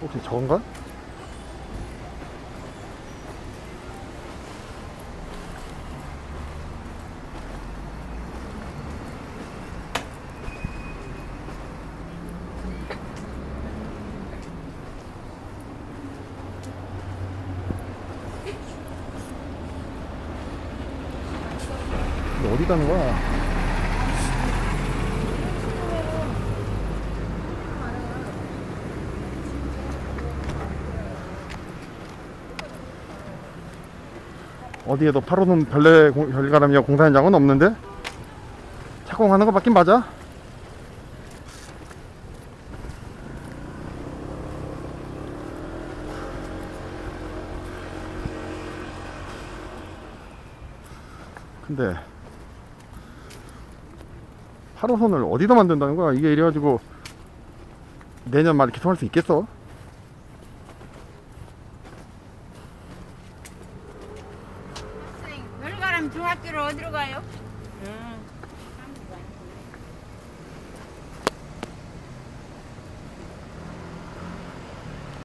혹시 저건가? 어디 가는 거야? 어디에도 8호선 별가람이야 공사 현장은 없는데? 착공하는 거 맞긴 맞아? 근데 8호선을 어디다 만든다는 거야? 이게 이래가지고 내년 말 이렇게 통할 수 있겠어? 별가람 중학교를 어디로 가요?